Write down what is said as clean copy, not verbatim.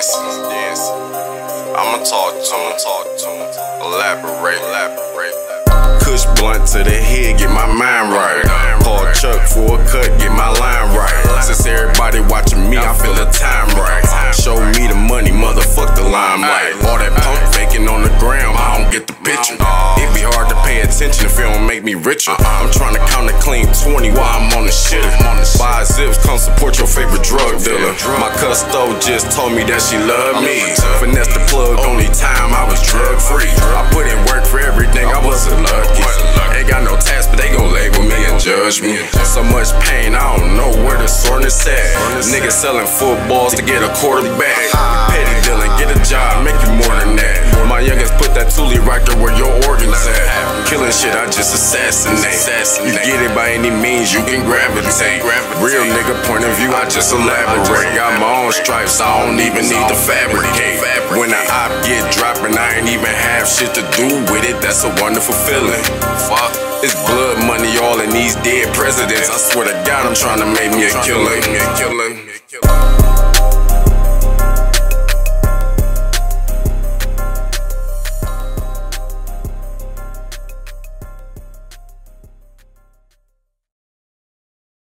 I'ma talk to him, elaborate. Kush blunt to the head, get my mind right. Call Chuck for a cut, get my line right. Since everybody watching me, I feel the time right. Show me the money, motherfuck the limelight. All that pump faking on the ground, I don't get the picture. It be hard to pay attention if it don't make me richer. I'm trying to count a clean 20 while I'm on the shit. Buy zips, come support your favorite drug dealer. My custo just told me that she love me. Finesse the plug, only time I was drug free. I put in work for everything, I wasn't lucky. Ain't got no task, but they gon' label me and judge me. So much pain, I don't know where the soreness at. Niggas selling footballs to get a quarterback. Petty dealing, get a job, make you more than that. My youngest put that Thule right there where your organs at. Killing shit, I just assassinate. You get it by any means, you can gravitate. Real nigga point of view, I just elaborate. Got my own stripes, I don't even need to fabricate. When the op get dropping, I ain't even have shit to do with it. That's a wonderful feeling. Fuck, it's blood money all in these dead presidents. I swear to God, I'm trying to make me a killing.